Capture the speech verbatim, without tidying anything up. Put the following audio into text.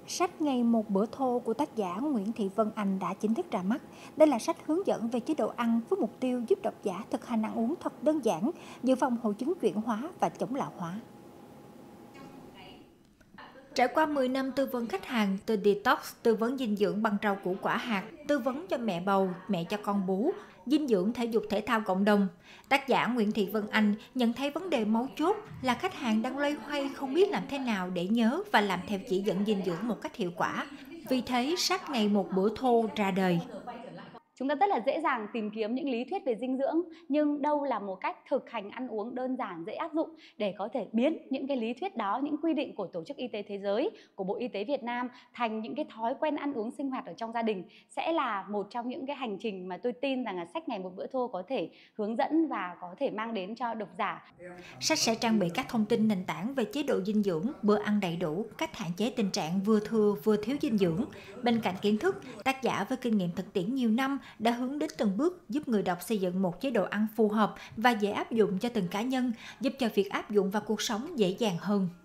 Sách Ngày một bữa thô của tác giả Nguyễn Thị Vân Anh đã chính thức ra mắt. Đây là sách hướng dẫn về chế độ ăn với mục tiêu giúp độc giả thực hành ăn uống thật đơn giản, dự phòng hội chứng chuyển hóa và chống lão hóa. Trải qua mười năm tư vấn khách hàng từ detox, tư vấn dinh dưỡng bằng rau củ quả hạt, tư vấn cho mẹ bầu, mẹ cho con bú, dinh dưỡng thể dục thể thao cộng đồng, tác giả Nguyễn Thị Vân Anh nhận thấy vấn đề mấu chốt là khách hàng đang loay hoay không biết làm thế nào để nhớ và làm theo chỉ dẫn dinh dưỡng một cách hiệu quả. Vì thế, sách Ngày một bữa thô ra đời. Chúng ta rất là dễ dàng tìm kiếm những lý thuyết về dinh dưỡng, nhưng đâu là một cách thực hành ăn uống đơn giản, dễ áp dụng để có thể biến những cái lý thuyết đó, những quy định của Tổ chức Y tế Thế giới, của Bộ Y tế Việt Nam thành những cái thói quen ăn uống sinh hoạt ở trong gia đình, sẽ là một trong những cái hành trình mà tôi tin rằng là sách Ngày một bữa thô có thể hướng dẫn và có thể mang đến cho độc giả. Sách sẽ trang bị các thông tin nền tảng về chế độ dinh dưỡng, bữa ăn đầy đủ, cách hạn chế tình trạng vừa thừa vừa thiếu dinh dưỡng. Bên cạnh kiến thức, tác giả với kinh nghiệm thực tiễn nhiều năm đã hướng đến từng bước giúp người đọc xây dựng một chế độ ăn phù hợp và dễ áp dụng cho từng cá nhân, giúp cho việc áp dụng vào cuộc sống dễ dàng hơn.